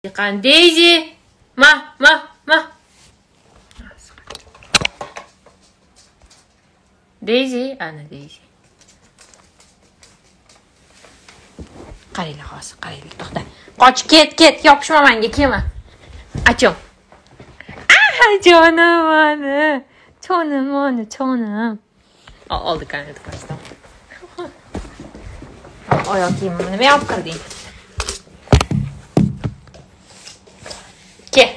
Ekan Daisy. Ma. Daisy, ana Daisy. Qaranglar hozir, qaranglar. To'xta. Qoch, ket, yopishma menga, kelma. Achim. Jonim mani. Jonim. Oldi kanal qastam. Oyoq kiyimimni nima olib kirding? Ke.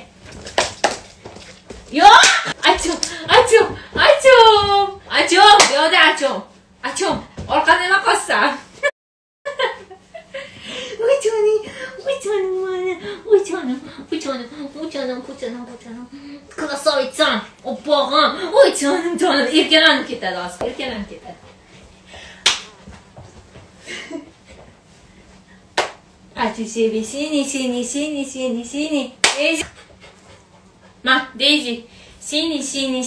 Yo'q! Achim. Yo'da achim. Orqada nima qolsan? Voy jonim. Krasavitsan. Oppog'im. Voy jonim. Erkalanib ketadi hozir. Achim seni. Ma, Daisy. Seni.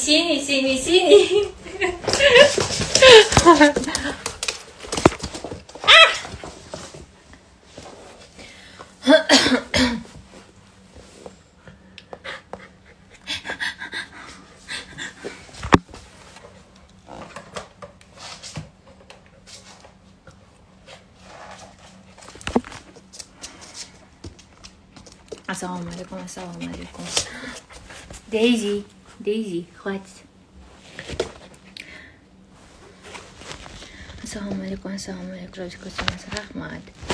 Assalomu alaykum. Daisy, хватит. Assalomu alaykum. Rahmat.